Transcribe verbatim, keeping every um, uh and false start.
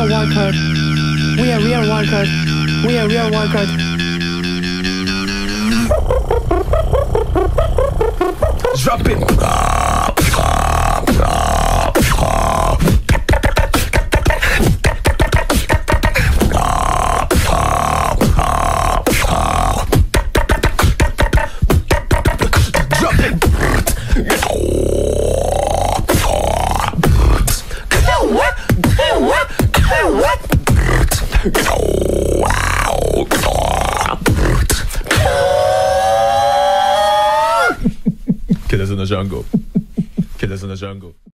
are Wildcard. We are real Wildcard. We are real Wildcard. Drop it. Killers in the jungle. Killers in the jungle.